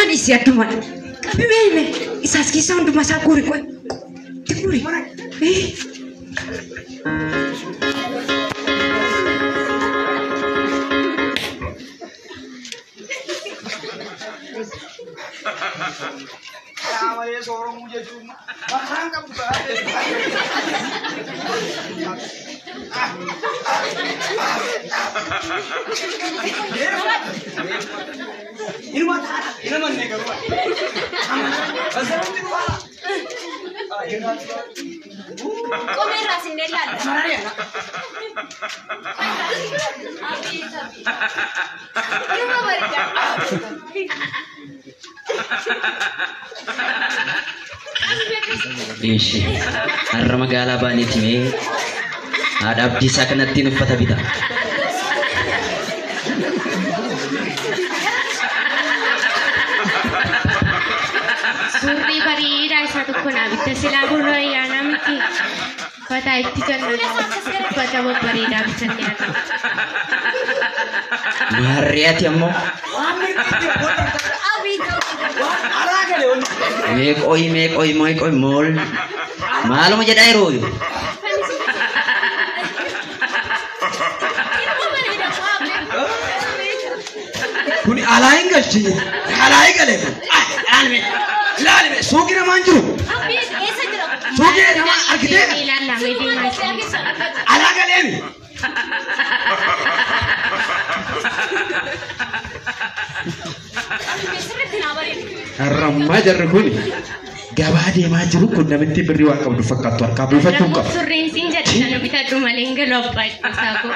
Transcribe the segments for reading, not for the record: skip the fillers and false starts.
isi aduma. Bebe, isas kisah untuk masa kuri kau. Kuri. Namanya seorang muda cuma mahal kamu ini mata ini mana nih kamu? Asal itu apa? Kau merah sendirian. Mana dia? Ini apa berita? Ishi, harra magaalaa baaniiti mee haadha abdiisaa kanatti uffata bita. Surri bareedaa isa tokko naa bitta silaa gurra ayyaanaa miti. Uffata itti kennu uffata babbareedaa bitannee haa ta'u. Maarriyaati ammoo meeqooyi mool maaluma jedhaa yeroo kuni alaayin galchine alaayi galeef ilaalime suuqii namaan jiru suuqii namaa argitee alaa galeemi harrammaa jarri kun gabaa deemaa jiru kun namitti birrii waan qabdu fakkaattu harkaa buufachuu qaba. Surreen siin jedhe sana bitadhu malee hin galu abbaa isaa koo.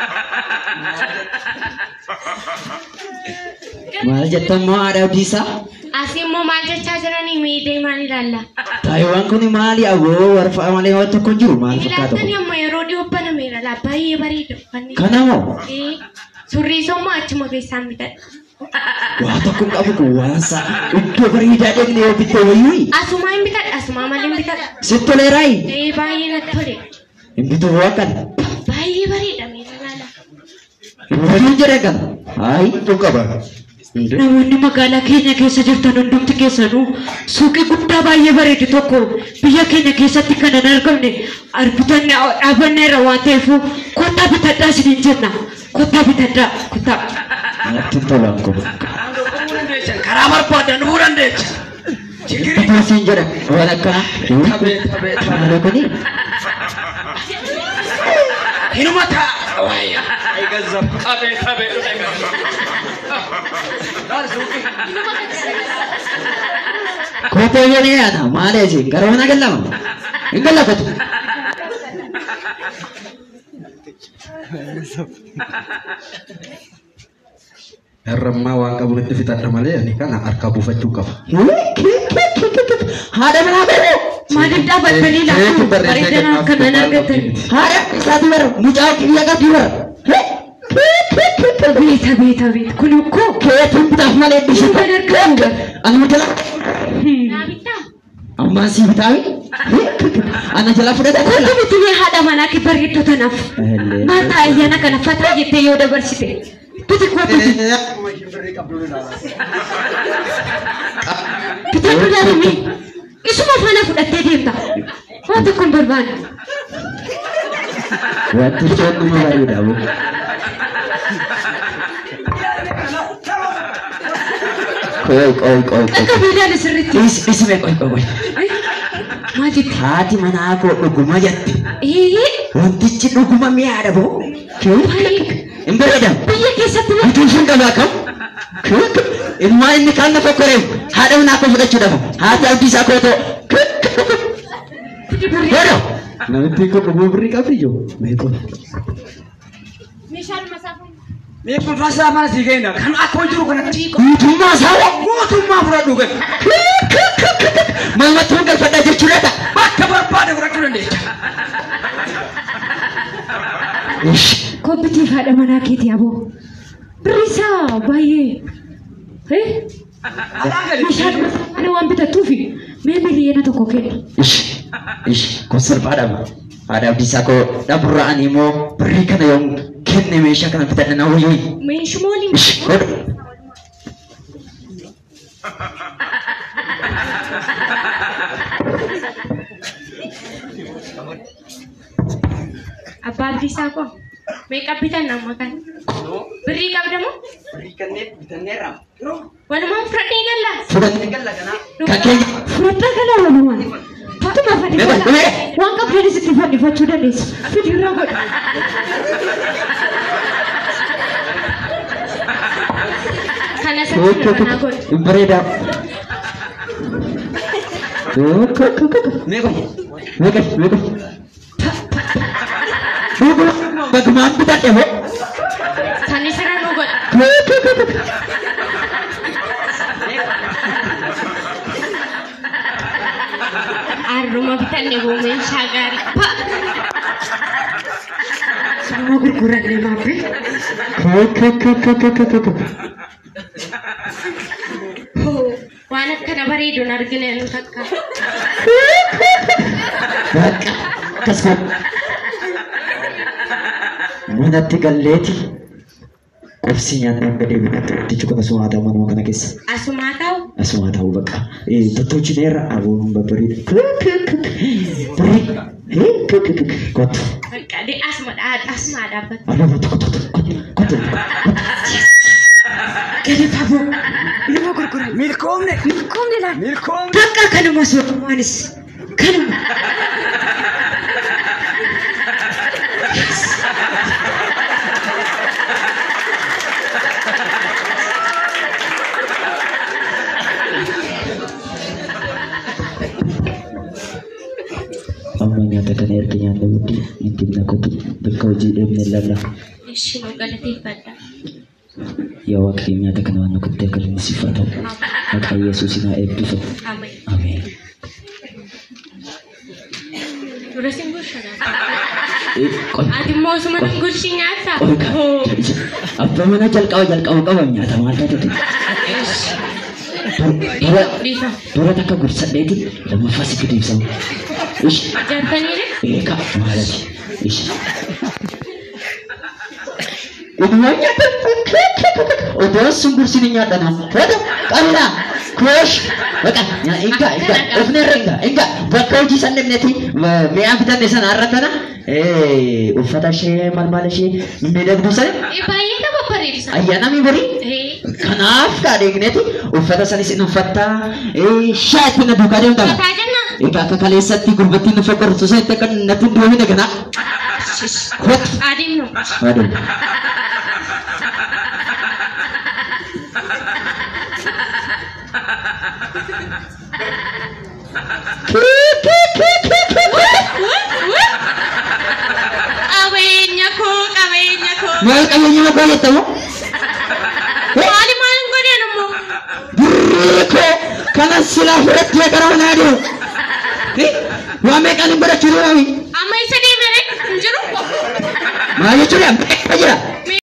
maal jettammoo haadha abdiisaa? Asii immoo maal jechaa jiranii miidhee maal ilaalla? Taayiwaan kun maali awwoo warfaa malee waan tokko jiru maal fakkaata? Ilaaltanii amma yeroo dhiyoo banameera laa baay'ee bareedu. Kanamoo? Surrii sommoo achuma keessaan bitadha. Waa tokko qabu kun waan sa'a iddoo bareedaa deemnee yoo bittee wayyuu. Asuma hin bitadha asuma malee hin bitadha. Sitti toleeraayi? Baay'ee natti tole. Hin bituu waa kana? Baay'ee bareeda miidha laala. Hin jedhe kana? Hayi Tun qaba. Namoonni magaalaa keenya keessa jirtan hundumti keessanuu suuqii guddaa baay'ee bareedu tokko biyya keenya keessatti kan hin argamne argitanne dhaabanneerra waan ta'eef kottaa bitadhaa isiniin jenna. Kottaa bitadhaa kottaa. natti tolaan kun. karaa barbaadan dhufuu dandeecha. Bituu siin jedha waan akkana. Malee kuni? Hinuma ta'a waayya. Gazzab qabee Kootee jedhee yaada maal eesi gara mana gallama hin gallafatu. Harrammaa waan qabu itti fixadha malee ani kana harkaa buufachuu qaba. Haadha biraa barree. Maaliif dhaabbattanii laatu bareedina akkanaan argattan? Haadha isaati bara mucaa kiyya qabdi bara. Beeta kun koo Keetiin bitaaf malee bishii kan argamu. anuma jala Naa bittaa? ammaan sii bitaawi ana jala fudhata kola. Wanti miti haadha manaa ki bareeddu tanaaf. Maata ayyaana kana fataa jettee yoo dabarsite. Biti kootu bitadhu laalame. Isuma faana fudhattee deemta. Waan tokko hin barbaadu. Wanti joonnuma bareeda bu. Koy. Akka beelaan sirriitti. Isime koy. Maal jetti? Haati manaa koo dhuguma jette. Wantichi dhuguma mi'aadha boo. Hin bareedamu. Biyya keessatti Bituu sun qabaa kam? Ilmaan inni kan na fokkoreef haadha manaa koo fudhachuudhaaf haati abdiisaa koo ta'u. Godho. Namitti kun dhuguma birrii qabdi joo. Meeqoo. Meeshaan masaafuu. Meequn fasaa mana sii kenna kan akkuma jiru kanatti Guutummaa isaa mootummaa fudhadhu gadi. Mamatti hin galfadhaa jechuudha ta'a. Bakka barbaade fudhachuu dandeecha. kobbitiif haadha manaa keetii aboo. Birrisaa baay'ee. Meeshaan ani waan bitattuufi mee miliyoona tokko kenna. Kun sirbaadhama. Haadha abdiisaa koo dhaburraa ani immoo birrii kana yoom kenne meeshaa kana bitadha na wayyuu. Meeshuma waliin. Godho. Abdiisaa koo. Meeqa bitan nama kan? No, Birrii qabdamoo? bitanne ram. Walumaan fudhadhee galla. Fudhannee Galla kana. kan keenya. Furata kana walumaan. Fatuma fannifadha. Waan qabdanis itti fannifachuu dandeessu. Fidirraa godha. Kana sirrii kanaa godha. Bareeda. Meeqa? Bagumaan bitadhe hoo? Sani sirra nu godha. Arruma bitanne boomeen shaagaarii. Sama gurguranne maabbe. Waan akkana bareeduun argine nu takka. Bakka akkasuma manatti galleeti qubsii nyaannee hanga deebiin itti kana asumaa ta'u manuma kana keessa. Asumaa ta'u. Asumaa ta'u bakka tottolchineerra aboon babbareedu. Kottu. Bakka dee asumaa dhaabbata. Alaabaa tokko. Gadi faboo. Ilma gurguran. Milkoomne. Milkoomne laal. Milkoomne. Bakka kanuma sooromaanis. Kanuma. Amma nyaata kana erga nyaanne booddee ittiin naqutu bakka hojii deemnee lalla. Ishii nu galateeffadha. Yaa Waaqayyo nyaata kana waan nukuttee akka limsiifaa ta'u. Maqaa Yesuusin haa eebbisu. Ameen. Ameen. Dura sin gurshanaa. Ati immoo osuma hin gurshi nyaataa. Abbaa mana jalqaba qabam nyaata maal taate? Dura takka gursadheeti lammaffaa sitti deebisamu. Jaartaniire? Eeka maalati? Udumaan nyaata odoon sun gursin nyaadhana. Wada qabna koosh baqa inga ofneerra inga bakka hojii san deemneeti mi'aan fitanne sana arratana uffata ishee maal ishee miidhagduu sana Baay'ee nama bareedisa. ayyaana mi barii kanaaf kaadheegneeti uffata sanis in uffattaa shaatti na duukaa deemtama. Mataa jenna. Egaa akka kaleessatti gurbattiin nufa qortu sana itti akka natti hin duumine kana. Adeemnu. Adeemu. Qabeenya koo. Maal qabeenya mataa jettamu? Maali maalin godheen immoo? Birrii koo kanas silaa fudhattee gara manaa deemu. Waa meeqaan hin godhachuu deemami? Amma isa deemee hin jiru. Maal jechuudha? Meeqa jira?